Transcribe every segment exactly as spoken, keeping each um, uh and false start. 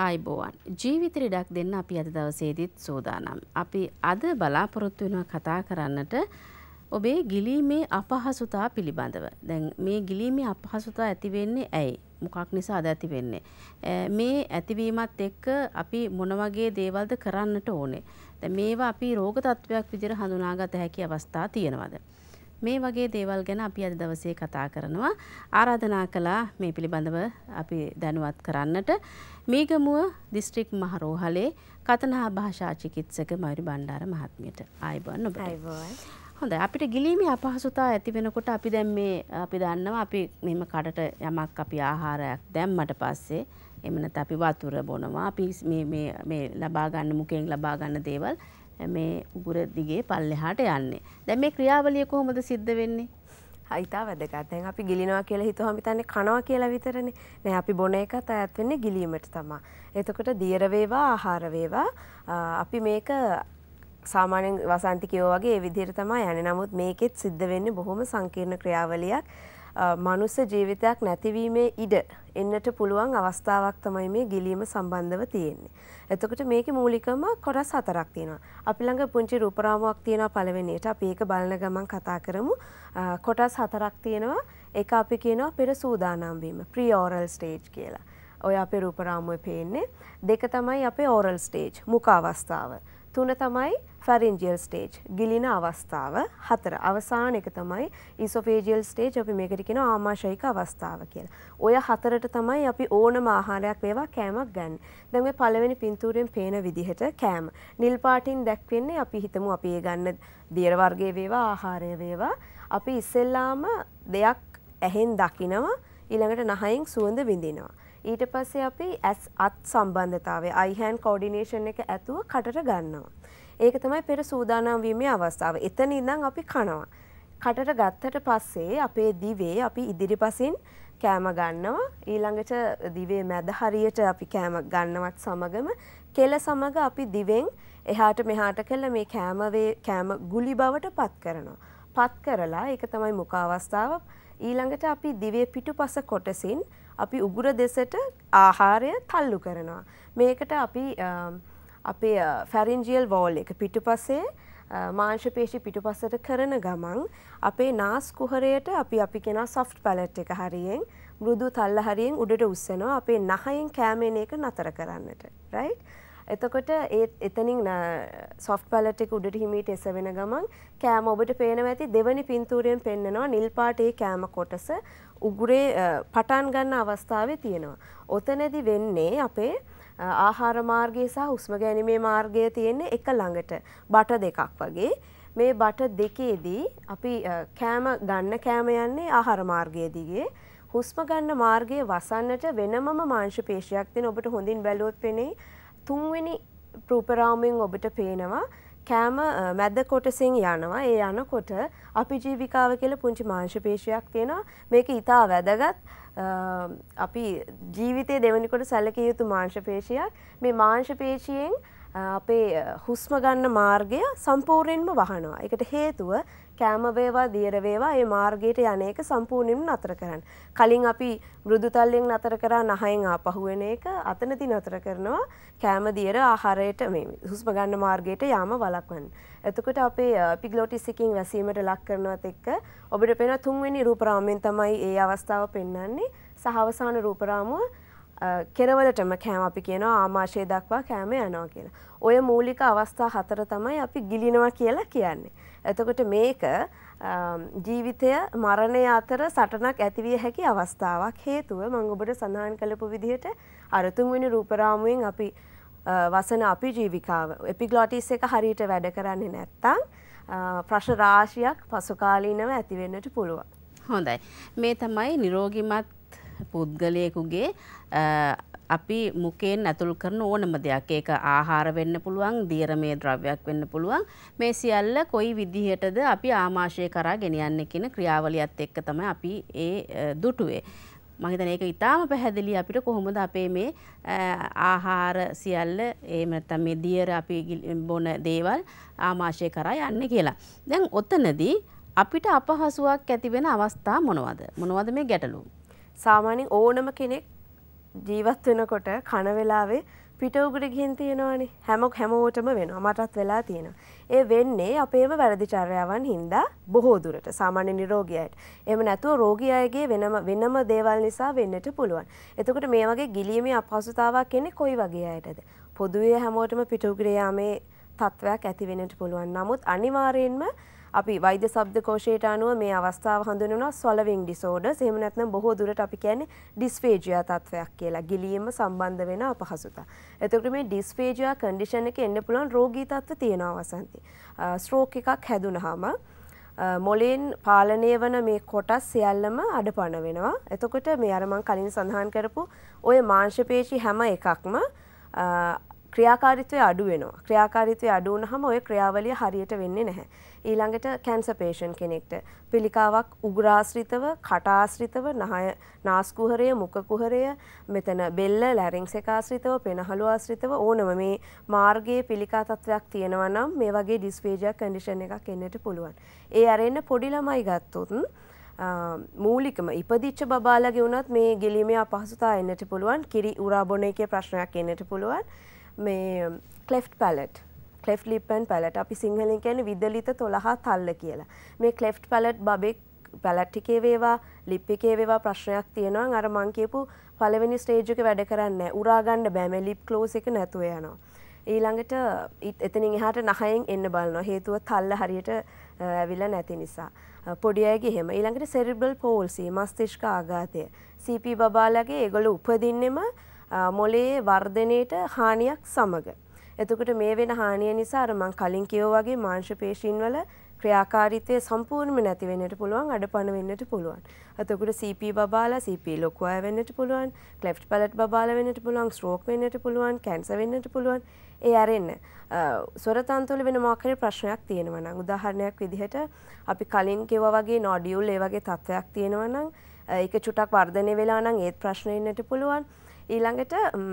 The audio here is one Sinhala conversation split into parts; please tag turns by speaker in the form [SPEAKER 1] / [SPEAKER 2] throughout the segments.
[SPEAKER 1] ආයිබෝවන් ජීවිත ඉඩක් දෙන්න අපි අද දවසේදීත් සූදානම්. අපි අද බලාපොරොත්තු වෙනවා කතා කරන්නට ඔබේ ගිලීමේ අපහසුතාව පිළිබඳව. දැන් මේ ගිලීමේ අපහසුතාව ඇති වෙන්නේ ඇයි? මොකක් නිසාද ඇති වෙන්නේ? මේ ඇතිවීමත් එක්ක අපි මොන වගේ දේවල්ද කරන්නට ඕනේ? දැන් මේවා අපි රෝග තත්වයක් විදිහට හඳුනාගත හැකි අවස්ථා තියෙනවද? මේ වගේ දේවල් ගැන අපි අද දවසේ කතා කරනවා. ආරාධනා කළා මේ පිළිබඳව අපි දැනුවත් කරන්නට මේගමුව දිස්ත්‍රික් මහරෝහලේ කතනා භාෂා චිකිත්සක මයුරි බණ්ඩාර මහත්මියට. ආයිබෝන් ඔබට.
[SPEAKER 2] ආයිබෝන්.
[SPEAKER 1] හොඳයි අපිට ගිලීමේ අපහසුතාව ඇති වෙනකොට අපි දැන් මේ අපි දන්නවා අපි මෙහෙම කඩට යමක් අපි ආහාරයක් දැම්මට පස්සේ එහෙම නැත්නම් අපි වතුර බොනවා අපි මේ මේ මේ ලබා ගන්න මුඛයෙන් ලබා ගන්න දේවල් මේ උගුර දිගේ පල්ලෙහාට යන්නේ. දැන් මේ ක්‍රියාවලිය කොහොමද සිද්ධ වෙන්නේ?
[SPEAKER 2] හිතා වැදගත්. දැන් අපි ගිලිනවා කියලා හිතුවම හිතන්නේ කනවා කියලා විතරනේ. නෑ අපි බොන එකත් අයත් වෙන්නේ ගිලීමට තමයි. එතකොට දියර වේවා ආහාර වේවා අපි මේක සාමාන්‍යයෙන් වසන්ති කියෝ වගේ ඒ විදිහට තමයි යන්නේ. නමුත් මේකෙත් සිද්ධ වෙන්නේ බොහොම සංකීර්ණ ක්‍රියාවලියක්. මනුස්ස ජීවිතයක් නැතිවීමේ ඉඩ එන්නට පුළුවන් අවස්ථාවක් තමයි මේ ගිලීම සම්බන්ධව තියෙන්නේ. එතකොට මේකේ මූලිකම කොටස් හතරක් තියෙනවා. අපි ළඟ පුංචි රූපරාමුවක් තියෙනවා පළවෙනියට. අපි ඒක බලන ගමන් කතා කරමු. කොටස් හතරක් තියෙනවා. ඒක අපි කියනවා පෙර සූදානම් වීම, ප්‍රී ඕරල් ස්ටේජ් කියලා. ඔය අපේ රූපරාමුවේ පේන්නේ. දෙක තමයි අපේ ඕරල් ස්ටේජ්, මුඛ අවස්ථාව. තුන තමයි ෆැරින්ජියල් ස්ටේජ්, ගිලින අවස්ථාව. හතර අවසාන එක තමයි ඉසොෆේජියල් ස්ටේජ්, අපි මේකට කියනවා ආමාශයික අවස්ථාව කියලා. ඔය හතරට තමයි අපි ඕනම ආහාරයක් වේවා කෑමක් ගන්න. දැන් මේ පළවෙනි පින්තූරයෙන් පේන විදිහට කෑම නිල් පාටින් දැක්වෙන්නේ අපි හිතමු අපි ඒ ගන්න දියර වර්ගයේ වේවා ආහාරය වේවා අපි ඉස්සෙල්ලාම දෙයක් ඇහෙන් දකිනවා ඊළඟට නහයෙන් සුවඳ විඳිනවා. ඊට පස්සේ අපි ඇස් අත් සම්බන්ධතාවය eye hand coordination එක ඇතුව කටට ගන්නවා. ඒක තමයි පෙර සූදානම් වීමේ අවස්ථාව. එතන ඉඳන් අපි කනවා. කටට ගත්තට පස්සේ අපේ දිවේ අපි ඉදිරිපසින් කෑම ගන්නවා. ඊළඟට දිවේ මැද හරියට අපි කෑම ගන්නවත් සමගම කෙල සමග අපි දිවෙන් එහාට මෙහාට කළ මේ කෑම කෑම ගුලි බවට පත් කරනවා. පත් කරලා ඒක තමයි මුඛ අවස්ථාව. ඊළඟට අපි දිවේ පිටුපස කොටසින් අපි උගුර දෙසට ආහාරය තල්ලු කරනවා. මේකට අපි අපේ ෆැරින්ජියල් වෝල් එක පිටුපසේ මාංශ පේශි පිටුපසට කරන ගමන් අපේ නාස් කුහරයට අපි අපි කියන soft palate එක හරියෙන් මෘදු තල්ල හරියෙන් උඩට උස්සනවා අපේ නහයෙන් කෑමෙන එක නතර කරන්නට. right? එතකොට ඒ එතනින් soft palate එක උඩට හිමීට එසවෙන ගමන් කෑම ඔබට පේනවා ඇති දෙවනි පින්තූරයෙන් පෙන්නනවා නිල් පාටේ කෑම කොටස උගුරේ පටන් ගන්න අවස්ථාවේ තියෙනවා. ඔතනදි වෙන්නේ අපේ ආහාර මාර්ගය සහ හුස්ම ගැනීමේ මාර්ගය තියෙන්නේ එක ළඟට බට දෙකක් වගේ. මේ බට දෙකේදී අපි කෑම ගන්න කෑම යන්නේ ආහාර මාර්ගය දිගේ. හුස්ම ගන්න මාර්ගයේ වසන්නට වෙනමම මාංශ පේශියක් තියෙන ඔබට හොඳින් බැලුවොත් පෙනේ තුන්වෙනි රූපරාමුවෙන් ඔබට පේනවා කෑම මැද කොටසින් යනවා. ඒ යනකොට අපි ජීවිකාව කියලා පුංචි මාංශ පේශියක් තියෙනවා. මේක ඉතා වැදගත්. අපි ජීවිතයේ දෙවෙනි කොට සැලකිය යුතු මාංශ පේශියක්. මේ මාංශ පේශියෙන් අපේ හුස්ම ගන්න මාර්ගය සම්පූර්ණයෙන්ම වහනවා. ඒකට හේතුව කෑම වේවා දියර වේවා මේ මාර්ගයට යන එක සම්පූර්ණයෙන්ම නතර කරන්න. කලින් අපි මෘදු තල්ලෙන් නතර කරා නහයෙන් ආපහු වෙන එක අතනදී නතර කරනවා කෑම දියර ආහාරයට මේ හුස්ම ගන්න මාර්ගයට යාම වළක්වන්න. එතකොට අපේ එපිග්ලොටිස් එකකින් වැසීමට ලක් කරනවත් එක්ක ඔබට පේන තුන්වෙනි රූපරාමුවෙන් තමයි ඒ අවස්ථාව පෙන්වන්නේ. සහ අවසාන රූපරාමුව කෙරවලටම කෑම අපි කියනවා ආමාශය දක්වා කෑම යනවා කියලා. ඔය මූලික අවස්ථා හතර තමයි අපි ගිලිනවා කියලා කියන්නේ. එතකොට මේක ජීවිතය මරණය අතර සටනක් ඇතිවිය හැකි අවස්ථාවක්. හේතුව මම ඔබට සඳහන් කළපු විදිහට අර තුන්වෙනි රූපරාමුවෙන් අපි වසන අපි ජීවිකාව එපිග්ලොටිස් එක හරියට වැඩ කරන්නේ නැත්නම් ප්‍රශ්න රාශියක් පසු කාලීනව ඇති වෙන්නට පුළුවන්.
[SPEAKER 1] හොඳයි. මේ තමයි නිරෝගිමත් පුද්ගලයෙකුගේ අපි මුඛයෙන් ඇතුල් කරන ඕනම දෙයක්. ඒක ආහාර වෙන්න පුළුවන්, දියරමය ද්‍රව්‍යයක් වෙන්න පුළුවන්. මේ සියල්ල කොයි විදිහටද අපි ආමාශය කරා ගෙනියන්නේ කියන ක්‍රියාවලියත් එක්ක තමයි අපි ඒ දුටුවේ. මම හිතන්නේ ඒක ඉතාම පැහැදිලි අපිට කොහොමද අපේ මේ ආහාර සියල්ල එහෙම නැත්නම් මේ දියර අපි බොන දේවල් ආමාශය කරා යන්නේ කියලා. දැන් ඔතනදී අපිට අපහසුාවක් ඇති වෙන අවස්ථා මොනවද? මොනවද මේ ගැටලු?
[SPEAKER 2] සාමාන්‍යයෙන් ඕනම කෙනෙක් ජීවත් වෙනකොට කන වෙලාවේ පිට උගුර ගිහින් තියෙනවානේ. හැම හැමෝටම වෙනවා. මටත් වෙලා තියෙනවා. ඒ වෙන්නේ අපේම වැරදි චර්යාවන් හින්දා බොහෝ දුරට සාමාන්‍ය නිරෝගී අයට. එහෙම නැතුව රෝගී අයගේ වෙනම වෙනම දේවල් නිසා වෙන්නට පුළුවන්. එතකොට මේ වගේ ගිලීමේ අපහසුතාවක් එන්නේ කොයි වගේ අයටද? පොදුවේ හැමෝටම පිට උගුර යාමේ තත්වයක් ඇති වෙන්නට පුළුවන්. නමුත් අනිවාර්යයෙන්ම අපි වෛද්‍ය ශබ්දකෝෂයට අනුව මේ අවස්ථාව හඳුන්වනවා swallowing disorders. එහෙම නැත්නම් බොහෝ දුරට අපි කියන්නේ dysphagia තත්වයක් කියලා. ගිලීම සම්බන්ධ වෙන අපහසුතා. එතකොට මේ dysphagia condition එකේ එන්න පුළුවන් රෝගී තත්ත්ව තියෙනවා වසන්ති. stroke එකක් හැදුනහම මොලෙන් පාලනය වන මේ කොටස් සියල්ලම අඩපණ වෙනවා. එතකොට මේ අර මම කලින් සඳහන් කරපු ওই මාංශ පේශි හැම එකක්ම ක්‍රියාකාරීත්වය අඩු වෙනවා. ක්‍රියාකාරීත්වය අඩු වුනහම ওই ක්‍රියාවලිය හරියට වෙන්නේ නැහැ. ඊළඟට කැන්සර් පේෂන්ට් කෙනෙක්ට පිළිකාවක් උගුරාශ්‍රිතව, කටාශ්‍රිතව, නහය, නාස් කුහරය, මුඛ කුහරය, මෙතන බෙල්ල, ලැරින්ක්ස් එක ආශ්‍රිතව, පෙනහළු ආශ්‍රිතව ඕනම මේ මාර්ගයේ පිළිකා තත්වයක් තියෙනවා නම් මේ වගේ ඩිස්ෆේජියා කන්ඩිෂන් එකක් එන්නට පුළුවන්. ඒ අරෙන්න පොඩි ළමයි ගත්තොත් මූලිකම ඉපදිච්ච බබාලගේ වුණත් මේ ගිලීමේ අපහසුතා එන්නට පුළුවන්. කිරි උරා බොන එකේ ප්‍රශ්නයක් එන්නට පුළුවන්. මේ cleft palate, cleft lip and palate අපි සිංහලෙන් කියන්නේ විදලිත තොලහ තල්ල කියලා. මේ cleft palate බබෙක් palate එකේ වේවා lip එකේ වේවා ප්‍රශ්නයක් තියෙනවා. අර මං කියපු පළවෙනි ස්ටේජ් එකේ වැඩ කරන්නේ නැහැ. උරා ගන්න බෑ. මේ lip close එක නැතුව යනවා. ඊළඟට එතනින් එහාට නහයෙන් එන්න බලනවා. හේතුව තල්ල හරියට ඇවිල්ලා නැති නිසා. පොඩි අයගේ එහෙම. ඊළඟට cerebral palsy මස්තිෂ්ක ආඝාතය. සී පී බබාලගේ ඒගොල්ලෝ උපදින්නෙම මොලේ වර්ධනයට හානියක් සමග. එතකොට මේ වෙන හානිය නිසා අර මං කලින් කිව්වා වගේ මාංශ පේශීන් වල ක්‍රියාකාරීත්වය සම්පූර්ණයෙන්ම නැති වෙන්නට පුළුවන්, අඩපණ වෙන්නට පුළුවන්. එතකොට සී පී බබාලා සී පී ලොකු අය වෙන්නට පුළුවන්, cleft palate බබාලා වෙන්නට පුළුවන්, stroke වෙන්නට පුළුවන්, cancer වෙන්නට පුළුවන්. ඒ අරෙන්න ස්වර තන්තුවල වෙන මොකක් හරි ප්‍රශ්නයක් තියෙනවා නම් උදාහරණයක් විදිහට අපි කලින් කිව්වා වගේ nodule ඒ වගේ තත්ත්වයක් තියෙනවා නම් ඒක චුටක් වර්ධනය වෙලා නම් ඒත් ප්‍රශ්න එන්නට පුළුවන්. ඊළඟට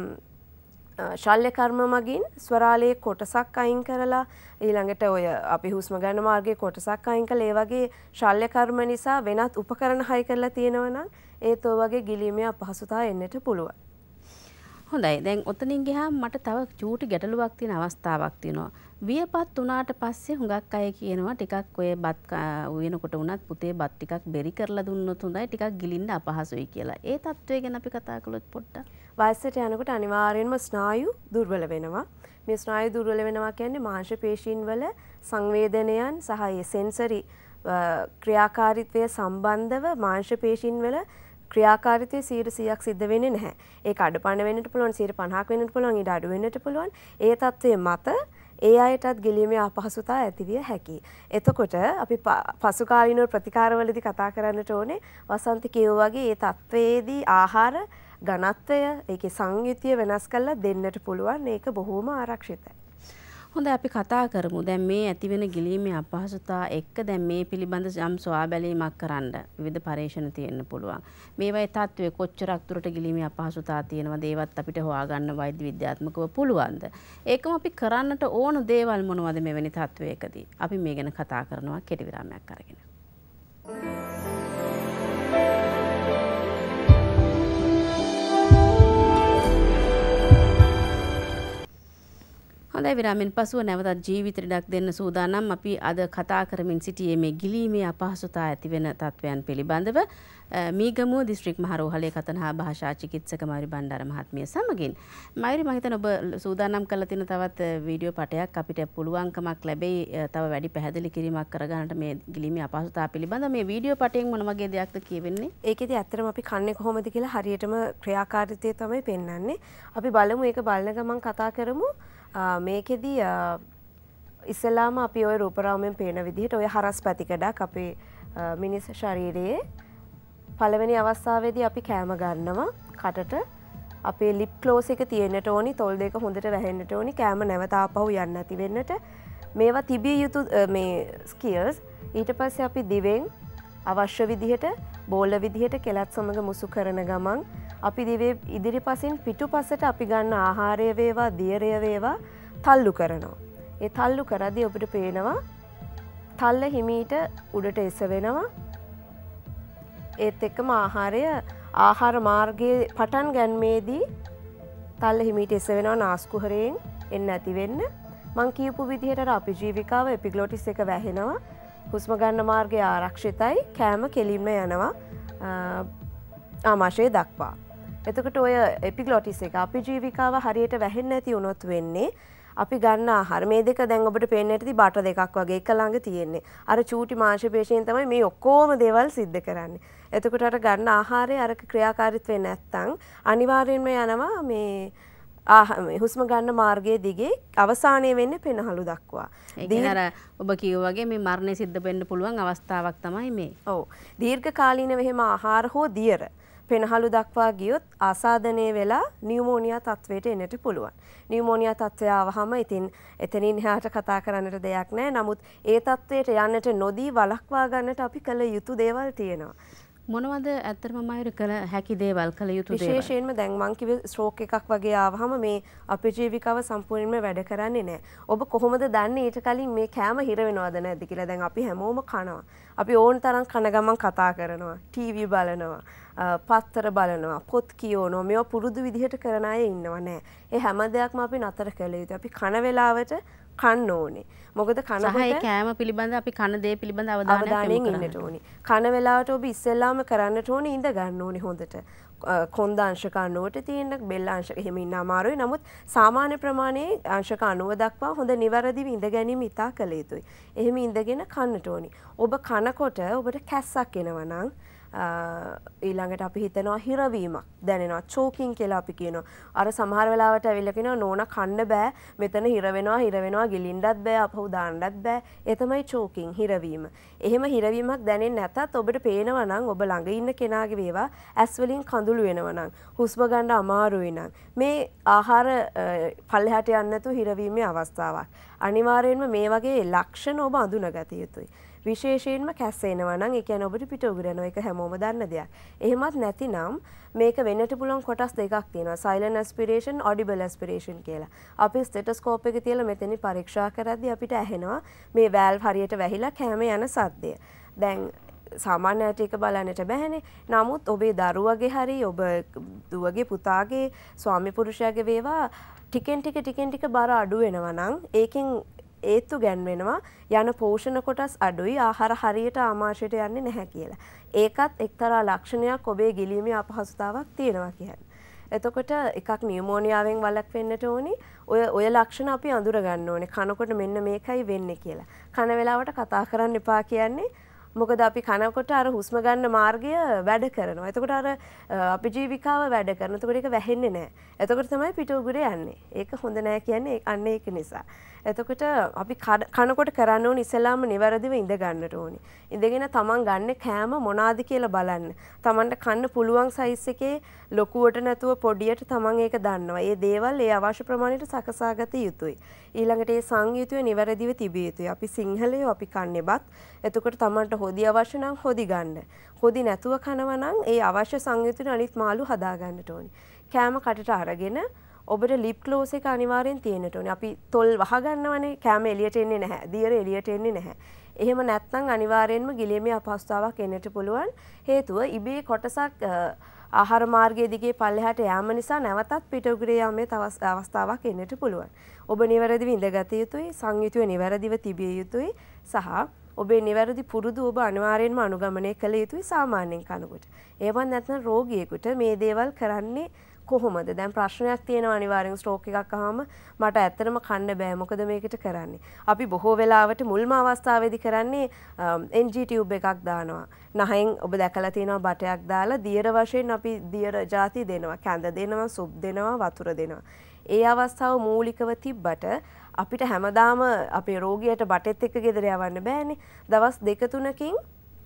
[SPEAKER 2] ශල්‍ය කර්ම මගින් ස්වරාලයේ කොටසක් අයින් කරලා ඊළඟට ඔය අපි හුස්ම ගන්න මාර්ගයේ කොටසක් අයින් කළා ඒ වගේ ශල්‍ය කර්ම නිසා වෙනත් උපකරණ හයි කරලා තියෙනවා නම් ඒත් ඔය වගේ ගිලීමේ අපහසුතාව එන්නට පුළුවන්.
[SPEAKER 1] හොඳයි. දැන් ඔතනින් ගියාම මට තව චූටි ගැටලුවක් තියෙන අවස්ථාවක් තියෙනවා. වියපත් උනාට පස්සේ හුඟක් අය කියනවා ටිකක් ඔය බත් උයනකොට උනත් පුතේ බත් ටිකක් බෙරි කරලා දුන්නොත් හොඳයි ටිකක් ගිලින්න අපහසුයි කියලා. ඒ තත්ත්වය ගැන අපි කතා කළොත් පොඩ්ඩක්.
[SPEAKER 2] වයසට යනකොට අනිවාර්යයෙන්ම ස්නායු දුර්වල වෙනවා. මේ ස්නායු දුර්වල වෙනවා කියන්නේ මාංශ පේශීන් වල සංවේදනයන් සහ ඒ සෙන්සරි ක්‍රියාකාරීත්වය සම්බන්ධව මාංශ පේශීන් වල ක්‍රියාකාරීත්වය සියයට සීයක් සිද්ධ වෙන්නේ නැහැ. ඒක අඩපණ වෙන්නට පුළුවන්, සියයට පනහක් වෙන්නට පුළුවන්, ඊට අඩු වෙන්නට පුළුවන්. ඒ තත්ත්වයේ මත ඒ අයටත් ගිලීමේ අපහසුතාව ඇතිවිය හැකියි. එතකොට අපි පසු කාලීනව ප්‍රතිකාරවලදී කතා කරන්නට ඕනේ වසන්ති කියෝ වගේ ඒ තත්ත්වයේදී ආහාර ඝනත්වය ඒකේ සංයුතිය වෙනස් කරලා දෙන්නට පුළුවන්. ඒක බොහොම ආරක්ෂිතයි.
[SPEAKER 1] හොඳයි අපි කතා කරමු. දැන් මේ ඇතිවෙන ගිලීමේ අපහසුතාව එක්ක දැන් මේ පිළිබඳ යම් සොයා බැලීමක් කරන්න විවිධ පරීක්ෂණ තියෙන්න පුළුවන්. මේවයි තත්ත්වය කොච්චරක් දුරට ගිලීමේ අපහසුතාව තියෙනවද ඒවත් අපිට හොයාගන්න වෛද්‍ය විද්‍යාත්මකව පුළුවන්ද? ඒකම අපි කරන්නට ඕන දේවල් මොනවද මෙවැනි තත්ත්වයකදී? අපි මේ ගැන කතා කරනවා කෙටි විරාමයක් අරගෙන. හොඳයි විරාමෙන් පසුව නැවතත් ජීවිත ඉඩක් දෙන්න සූදානම්. අපි අද කතා කරමින් සිටියේ මේ ගිලීමේ අපහසුතාව ඇති වෙන තත්වයන් පිළිබඳව මීගමුව දිස්ත්‍රික් මහරෝහලේ කතනහා භාෂා චිකිත්සක මයුරි බණ්ඩාර මහත්මිය සමගින්. මයුරි මම හිතන ඔබ සූදානම් කරලා තියෙන තවත් වීඩියෝ පටයක් අපිට පුළුවන්කමක් ලැබෙයි තව වැඩි පැහැදිලි කිරීමක් කරගන්නට මේ ගිලීමේ අපහසුතාව පිළිබඳව. මේ වීඩියෝ පටයෙන් මොන වගේ දෙයක්ද කියවෙන්නේ?
[SPEAKER 2] ඒකෙදි ඇත්තටම අපි කන්නේ කොහොමද කියලා හරියටම ක්‍රියාකාරීත්වය තමයි පෙන්වන්නේ. අපි බලමු ඒක බලන ගමන් කතා කරමු. මේකෙදී ඉස්සලාම අපි ওই රූපරාමයෙන් පේන විදිහට ඔය හරස් පැතිකඩක් අපේ මිනිස් ශරීරයේ පළවෙනි අවස්ථාවේදී අපි කෑම ගන්නවා කටට. අපේ ලිප් ක්ලෝස් එක තියෙන්නට ඕනි, තොල් දෙක හොඳට වැහෙන්නට ඕනි, කෑම නැවත ආපහු යන්නේ නැති වෙන්නට. මේවා තිබිය යුතු මේ ස්කිල්ස්. ඊට පස්සේ අපි දිවෙන් අවශ්‍ය විදිහට බෝල විදිහට කෙලත් සමග මුසු කරන ගමන් අපි දිවේ ඉදිරිපසින් පිටුපසට අපි ගන්න ආහාරය වේවා දියරය වේවා තල්ලු කරනවා. ඒ තල්ලු කරද්දී ඔබට පේනවා තල්ල හිමීට උඩට එස වෙනවා. ඒත් එක්කම ආහාරය ආහාර මාර්ගයේ පටන් ගැනීමේදී තල්ල හිමීට එසවෙනවා නාස්කුහරයෙන් එන්න ඇති වෙන්න. මං කියපු විදිහට අපි ජීවිකාව එපිග්ලොටිස් එක වැහෙනවා. හුස්ම ගන්න මාර්ගය ආරක්ෂිතයි. කෑම කෙලින්ම යනවා ආමාශය දක්වා. එතකොට ඔය එපිග්ලොටිස් එක අපි ජීවිකාව හරියට වැහෙන්නේ නැති වුණොත් වෙන්නේ අපි ගන්න ආහාර මේ දෙක දැන් ඔබට පේන්නේ නැති බට දෙකක් වගේ එක ළඟ තියෙන්නේ. අර චූටි මාංශ පේශීන් තමයි මේ ඔක්කොම දේවල් සිද්ධ කරන්නේ. එතකොට අර ගන්න ආහාරයේ අර ක්‍රියාකාරීත්වය නැත්තම් අනිවාර්යෙන්ම යනවා මේ ආ හුස්ම ගන්න මාර්ගයේ දිගේ අවසානයේ වෙන්නේ පෙනහළු දක්වා.
[SPEAKER 1] ඒ කියන්නේ අර ඔබ කියෝ වගේ මේ මරණය සිද්ධ වෙන්න පුළුවන් අවස්ථාවක් තමයි මේ.
[SPEAKER 2] ඔව්. දීර්ඝ කාලීනව එහෙම ආහාර හෝ දියර පෙනහළු දක්වා ගියොත් ආසාදනය වෙලා නියුමෝනියා තත්වයට එන්නට පුළුවන්. නියුමෝනියා තත්වය ආවහම ඉතින් එතනින් එහාට කතා කරන්නට දෙයක් නැහැ. නමුත් ඒ තත්වයට යන්නට නොදී වළක්වා ගන්නට අපි කළ යුතු දේවල් තියෙනවා.
[SPEAKER 1] මොනවද ඇත්තටම මයුර කළ හැකි දේවල් කළ යුතු දේවල්?
[SPEAKER 2] විශේෂයෙන්ම දැන් මං කිව්වේ ස්ට්‍රෝක් එකක් වගේ ආවහම මේ අපේ ජීවිකාව සම්පූර්ණයෙන්ම වැඩ කරන්නේ නැහැ. ඔබ කොහොමද දන්නේ ඊට කලින් මේ කෑම හිර වෙනවද නැද්ද කියලා? දැන් අපි හැමෝම කනවා. අපි ඕන තරම් කන ගමන් කතා කරනවා, ටීවී බලනවා, පත්තර බලනවා, පොත් කියවනවා. මේවා පුරුදු විදිහට කරන අය ඉන්නව නෑ. ඒ හැම දෙයක්ම අපි නතර කළ යුතුයි. අපි කන වෙලාවට කන්න ඕනේ. මොකද කනකොට
[SPEAKER 1] කෑම පිළිබඳ අපි කන දේ පිළිබඳ අවධානයෙන්
[SPEAKER 2] ඉන්නට ඕනේ. කන වෙලාවට ඔබ ඉස්සෙල්ලාම කරන්නට ඕනේ ඉඳ ගන්න ඕනේ හොඳට. කොන්ද අංශක අනූවට තියෙන බෙල්ල අංශක එහෙම ඉන්න අමාරුයි. නමුත් සාමාන්‍ය ප්‍රමාණයේ අංශක අනූව දක්වා හොඳ නිවැරදිව ඉඳ ගැනීම ඉතා කළ යුතුයි. එහෙම ඉඳගෙන කන්නට ඕනේ. ඔබ කනකොට ඔබට කැස්සක් එනවා නම් ඊළඟට අපි හිතනවා හිරවීමක් දැනෙනවා චෝකින් කියලා අපි කියනවා. අර සමහර වෙලාවට ඇවිල්ලා කියනවා නෝනා කන්න බෑ මෙතන හිර වෙනවා හිර වෙනවා ගිලින්නත් බෑ අපහු දාන්නත් බෑ. ඒ තමයි චෝකින් හිරවීම. එහෙම හිරවීමක් දැනෙන්නේ නැතත් ඔබට පේනවා නම් ඔබ ළඟ ඉන්න කෙනාගේ වේවා ඇස් වලින් කඳුළු වෙනවා නම් හුස්ම ගන්න අමාරුයි නම් මේ ආහාර පල්ලෙහාට යන්නේ නැතුව හිරවීමේ අවස්ථාවක්. අනිවාර්යයෙන්ම මේ වගේ ලක්ෂණ ඔබ අඳුනගත යුතුයි. විශේෂයෙන්ම කැස්සෙනවා නම් ඒ කියන්නේ ඔබට පිට උගුර යනවා. ඒක හැමෝම දන්න දෙයක්. එහෙමත් නැතිනම් මේක වෙන්නට පුළුවන් කොටස් දෙකක් තියෙනවා. silent aspiration, audible aspiration කියලා. අපි ස්ටෙතොස්කෝප් එක තියලා මෙතනින් පරීක්ෂා කරද්දී අපිට ඇහෙනවා මේ valve හරියට වැහිලා කැම යන සද්දය. දැන් සාමාන්‍ය ඇට එක බලන්නට බැහැනේ. නමුත් ඔබේ දරුවගේ හරි ඔබ දුවගේ පුතාගේ ස්වාමි පුරුෂයාගේ වේවා ටිකෙන් ටික ටිකෙන් ටික බර අඩු වෙනවා නම් ඒකෙන් ඒත්තු ගැන්වෙනවා යන පෝෂණ කොටස් අඩුයි ආහාර හරියට ආමාශයට යන්නේ නැහැ කියලා. ඒකත් එක්තරා ලක්ෂණයක් ඔබේ ගිලීමේ අපහසුතාවක් තියෙනවා කියන්නේ. එතකොට එකක් නියුමෝනියාවෙන් වළක්වෙන්නට ඕනි. ඔය ඔය ලක්ෂණ අපි අඳුර ගන්න ඕනේ. කනකොට මෙන්න මේකයි වෙන්නේ කියලා. කන වෙලාවට කතා කරන්න එපා කියන්නේ මොකද අපි කනකොට අර හුස්ම ගන්න මාර්ගය වැඩ කරනවා. එතකොට අර අපි ජීවිකාව වැඩ කරනවා. එතකොට ඒක වැහෙන්නේ නැහැ. එතකොට තමයි පිට උගුරේ යන්නේ. ඒක හොඳ නැහැ කියන්නේ අන්න ඒක නිසා. එතකොට අපි කනකොට කරන්න ඕනේ ඉස්සෙල්ලාම නිවැරදිව ඉඳ ගන්නට ඕනේ. ඉඳගෙන තමන් ගන්න කෑම මොනවාද කියලා බලන්න. තමන්ට කන්න පුළුවන් සයිස් එකේ ලොකුවට නැතුව පොඩියට තමන් ඒක දන්නවා. ඒ දේවල් ඒ අවශ්‍ය ප්‍රමාණයට සකසාගත යුතුයි. ඊළඟට ඒ සංයුතිය නිවැරදිව තිබිය යුතුයි. අපි සිංහලයෝ අපි කන්නේ බත්. එතකොට තමන්ට හොදි අවශ්‍ය නම් හොදි ගන්න. හොදි නැතුව කනවා නම් ඒ අවශ්‍ය සංයුතිය අනිත් මාළු හදා ගන්නට ඕනේ. කෑම කටට අරගෙන ඔබට ලිප් ක්ලෝස් එක අනිවාර්යෙන් තියෙන්නට ඕනේ. අපි තොල් වහ ගන්නවනේ කෑම එළියට එන්නේ නැහැ. දියර එළියට එන්නේ නැහැ. එහෙම නැත්නම් අනිවාර්යෙන්ම ගිලීමේ අපහසුතාවක් එන්නට පුළුවන්. හේතුව ඉබේ කොටසක් ආහාර මාර්ගයේ දිගේ පල්ලෙහාට යාම නිසා නැවතත් පිට උගුරේ යාමේ අවස්ථාවක් එන්නට පුළුවන්. ඔබ නිවැරදිව ඉඳගත යුතුයි, සංයුතිය නිවැරදිව තිබිය යුතුයි සහ ඔබේ නිවැරදි පුරුදු ඔබ අනිවාර්යෙන්ම අනුගමනය කළ යුතුයි සාමාන්‍යයෙන් කනකොට. ඒවත් නැත්නම් රෝගියෙකුට මේ දේවල් කරන්නේ කොහොමද? දැන් ප්‍රශ්නයක් තියෙනවා අනිවාර්යෙන් ස්ට්‍රෝක් එකක් ආවම මට ඇත්තටම කන්න බෑ. මොකද මේකට කරන්නේ? අපි බොහෝ වෙලාවට මුල්ම අවස්ථාවේදී කරන්නේ එන් ජී ටියුබ් එකක් දානවා. නහයෙන් ඔබ දැකලා තියෙනවා බටයක් දාලා දියර වශයෙන් අපි දියර ಜಾති දෙනවා. කැඳ දෙනවා, සුප් දෙනවා, වතුර දෙනවා. ඒ අවස්ථාව මූලිකව තිබ්බට අපිට හැමදාම අපේ රෝගියට බටෙත් එක්ක ගෙදර යවන්න බෑනේ. දවස් දෙක තුනකින්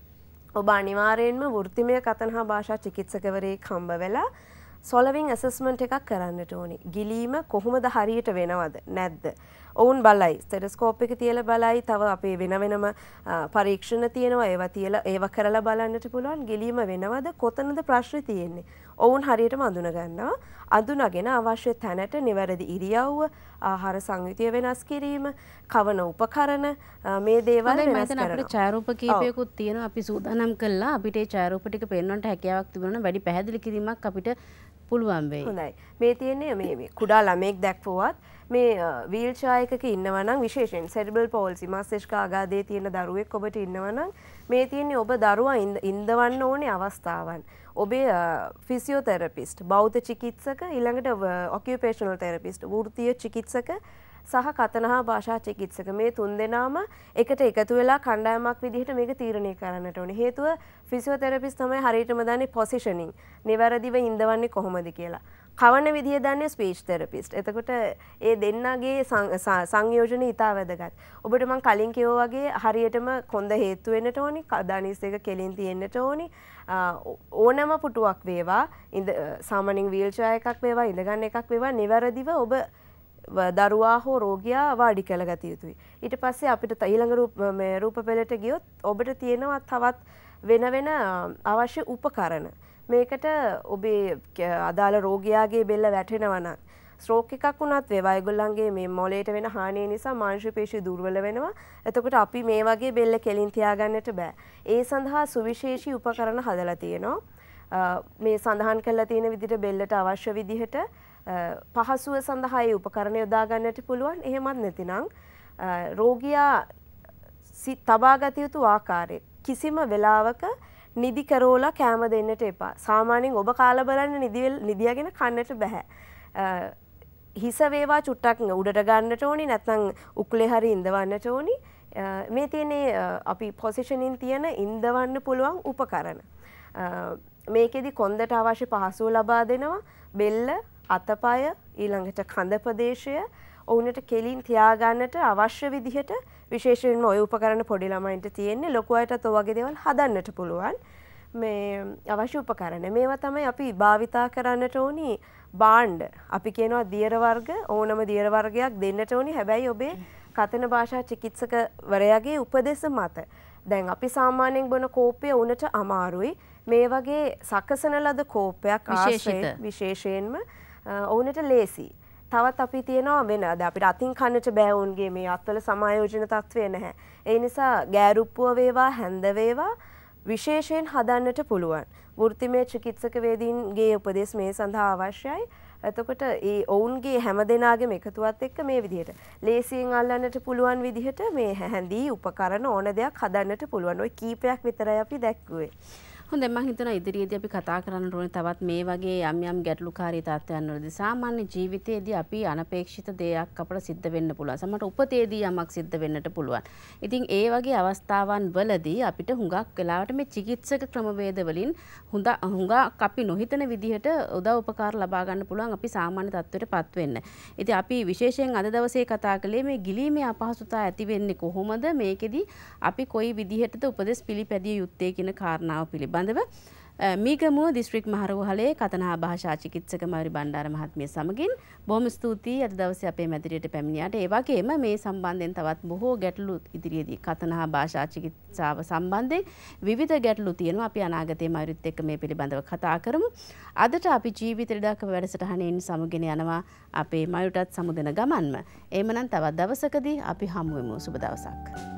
[SPEAKER 2] ඔබ අනිවාර්යෙන්ම වෘත්තිමය කතන හා භාෂා චිකිත්සකවරයෙක් හම්බ වෙලා සොලවින් ඇසස්මන්ට් එකක් කරන්නට ඕනේ. ගිලීම කොහොමද හරියට වෙනවද නැද්ද? ඔවුන් බලයි ස්ටෙතොස්කෝප් එක තියලා බලයි තව අපේ වෙන වෙනම පරීක්ෂණ තියෙනවා ඒවා තියලා ඒවා කරලා බලන්නට පුළුවන් ගිලීම වෙනවද කොතනද ප්‍රශ්නේ තියෙන්නේ ඔවුන් හරියටම අඳුන ගන්නවා අඳුනගෙන අවශ්‍ය තැනට නිවැරදි ඉරියව්ව ආහාර සංයුතිය වෙනස් කිරීම කවන උපකරණ මේ දේවල් වෙනස් කරනවා
[SPEAKER 1] අපිට ඡායාරූප කීපයකුත් තියෙනවා අපි සූදානම් කළා අපිට ඒ ඡායාරූප ටික පෙන්වන්නට හැකියාවක් තිබුණා නම් වැඩි පැහැදිලි කිරීමක් අපිට පුළුවන් වෙයි.
[SPEAKER 2] හොඳයි. මේ තියෙන්නේ මේ මේ කුඩා ළමෙක් දැක්වුවත් මේ වීල් චෙයාර් එකක ඉන්නවා නම් විශේෂයෙන් සෙරිබල් පෝල්සි මස්තිෂ්ක ආඝාතයේ තියෙන දරුවෙක් ඔබට ඉන්නවා නම් මේ තියෙන්නේ ඔබ දරුවා ඉඳවන්න ඕනේ අවස්ථාවන්. ඔබේ ෆිසියෝതെරපිස්ට්, බෞද්ධ චිකිත්සක, ඊළඟට ඔකියුපේෂනල් තෙරපිස්ට්, වෘත්තීය චිකිත්සක සහ කතනහා භාෂා චිකිත්සක මේ තුන්දෙනාම එකට එකතු වෙලා කණ්ඩායමක් විදිහට මේක තීරණය කරන්නට ඕනේ. හේතුව ෆිසියෝതെරපිස්ට් තමයි හරියටම දන්නේ පොසිෂනින්, නිවැරදිව ඉඳවන්නේ කොහොමද කියලා. කවන විදිය දන්නේ ස්පීච් තෙරපිස්ට්. එතකොට ඒ දෙන්නගේ සංයෝජනය ඉතා වැදගත්. ඔබට මම කලින් කිව්වා වගේ හරියටම කොන්ද හේතු වෙන්නට ඕනි, දනිස් දෙක කෙලින් තියෙන්නට ඕනි. ඕනම පුටුවක් වේවා, ඉඳ සාමාන්‍යයෙන් වීල් චෙයාර් එකක් වේවා, ඉඳගන්න එකක් වේවා නිවැරදිව ඔබ දරුවා හෝ රෝගියා වාඩි කළ ගත යුතුයි. ඊට පස්සේ අපිට ඊළඟ රූප මේ රූප පෙළට ගියොත් ඔබට තියෙනවා තවත් වෙන වෙන අවශ්‍ය උපකරණ. මේකට ඔබේ අදාළ රෝගියාගේ බෙල්ල වැටෙනවා නම් ස්ට්‍රෝක් එකක් වුණත් වේවා ඒගොල්ලන්ගේ මේ මොළයට වෙන හානිය නිසා මාංශ පේශි දුර්වල වෙනවා. එතකොට අපි මේ වගේ බෙල්ල කෙලින් තියාගන්නට බෑ. ඒ සඳහා සුවිශේෂී උපකරණ හදලා තියෙනවා. මේ සඳහන් කරලා තියෙන විදිහට බෙල්ලට අවශ්‍ය විදිහට පහසුව සඳහා ඒ උපකරණ යොදා ගන්නට පුළුවන්. එහෙමත් නැතිනම් රෝගියා තබාගත යුතු ආකාරය කිසිම වෙලාවක නිදි කරෝලා කෑම දෙන්නට එපා. සාමාන්‍යයෙන් ඔබ කාලා බලන්න නිදි නිදියාගෙන කන්නට බෑ. හිස වේවා චුට්ටක් උඩට ගන්නට ඕනි නැත්නම් උකුලේ හරි ඉඳවන්නට ඕනි. මේ තියෙන්නේ අපි පොසිෂනින් තියෙන ඉඳවන්න පුළුවන් උපකරණ. මේකෙදි කොන්දට අවශ්‍ය පහසුව ලබා දෙනවා. බෙල්ල අතපය ඊළඟට කඳ ප්‍රදේශය ඔවුන්ට කෙලින් තියාගන්නට අවශ්‍ය විදිහට විශේෂයෙන්ම ওই උපකරණ පොඩි ළමයින්ට තියෙන්නේ ලොකු අයටත් ඔය වගේ දේවල් හදන්නට පුළුවන් මේ අවශ්‍ය උපකරණ මේවා තමයි අපි භාවිතා කරන්නට ඕනි භාණ්ඩ අපි කියනවා දියර වර්ග ඕනම දියර වර්ගයක් දෙන්නට ඕනි හැබැයි ඔබේ කතන භාෂා චිකිත්සකවරයාගේ උපදෙස් මත දැන් අපි සාමාන්‍යයෙන් බොන කෝපය උනට අමාරුයි මේ වගේ සකසන ලද කෝපයක් ආශ්‍රයෙන් විශේෂයෙන්ම ඔවුන්ට ලේසි. තවත් අපි තියෙනවා වෙන අද අපිට අතින් කන්නට බෑ වුන්ගේ මේ අත්වල සමායෝජන තත්ත්වය නැහැ. ඒ නිසා ගෑරුප්පුව වේවා හැන්ද වේවා විශේෂයෙන් හදන්නට පුළුවන්. වෘත්තිමය චිකිත්සකවේදීන්ගේ උපදෙස් මේ සඳහා අවශ්‍යයි. එතකොට ඒ ඔවුන්ගේ හැම දෙනාගේම එකතුවත් එක්ක මේ විදිහට ලේසියෙන් අල්ලන්නට පුළුවන් විදිහට මේ හැඳි උපකරණ ඕන දෙයක් හදන්නට පුළුවන්. ওই කීපයක් විතරයි අපි දැක්කුවේ.
[SPEAKER 1] හොඳයි මම හිතනවා ඉදිරියේදී අපි කතා කරන්න ඕනේ තවත් මේ වගේ යම් යම් ගැටලුකාරී තත්ත්වයන් වලදී සාමාන්‍ය ජීවිතයේදී අපි අනපේක්ෂිත දෙයක් අපට සිද්ධ වෙන්න පුළුවන්. සමහරට උපතේදී යමක් සිද්ධ වෙන්නට පුළුවන්. ඉතින් ඒ වගේ අවස්ථාවන් වලදී අපිට හුඟක් වෙලාවට මේ චිකිත්සක ක්‍රමවේද වලින් හුඟ හුඟක් අපි නොහිතන විදිහට උදව් උපකාර ලබා ගන්න පුළුවන් අපි සාමාන්‍ය තත්ත්වයටපත් වෙන්න. ඉතින් අපි විශේෂයෙන් අද දවසේ කතා කළේ මේ ගිලීමේ අපහසුතාව ඇති වෙන්නේ කොහොමද මේකෙදි අපි කොයි විදිහටද උපදෙස් පිළිපැදිය යුත්තේ කියන කාරණාව පිළිබඳව මීගමුව දිස්ත්‍රික් මහරෝහලේ කතනහා භාෂා චිකිත්සක මයුරි බණ්ඩාර මහත්මිය සමගින් බොහොම ස්තුතියි අද දවසේ අපේ මැදිරියට පැමිණියාට. ඒ වගේම මේ සම්බන්ධයෙන් තවත් බොහෝ ගැටලු ඉදිරියේදී කතනහා භාෂා චිකිත්සාව සම්බන්ධයෙන් විවිධ ගැටලු තියෙනවා. අපි අනාගතයේ මයුරිත් එක්ක මේ පිළිබඳව කතා කරමු. අදට අපි ජීවිත ඉඩක වැඩසටහනෙන් සමුගෙන යනවා අපේ මයුරටත් සමුදෙන ගමන්ම. එහෙමනම් තවත් දවසකදී අපි හමු වෙමු. සුබ දවසක්.